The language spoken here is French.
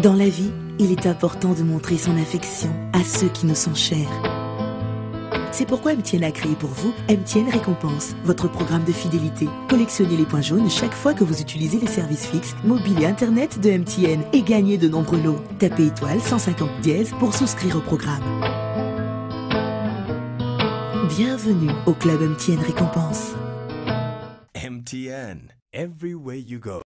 Dans la vie, il est important de montrer son affection à ceux qui nous sont chers. C'est pourquoi MTN a créé pour vous MTN Récompense, votre programme de fidélité. Collectionnez les points jaunes chaque fois que vous utilisez les services fixes, mobiles et internet de MTN et gagnez de nombreux lots. Tapez étoile 150 dièse pour souscrire au programme. Bienvenue au club MTN Récompense. MTN, everywhere you go.